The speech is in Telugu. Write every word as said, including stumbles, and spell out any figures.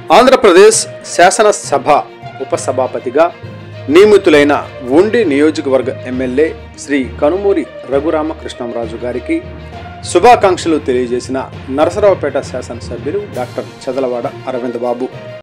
ఆంధ్రప్రదేశ్ శాసనసభ ఉపసభాపతిగా నియమితులైన ఉండి నియోజకవర్గ ఎమ్మెల్యే శ్రీ కనుమూరి రఘురామకృష్ణంరాజు గారికి శుభాకాంక్షలు తెలియజేసిన నరసరావుపేట శాసనసభ్యులు డాక్టర్ చదలవాడ అరవింద్ బాబు.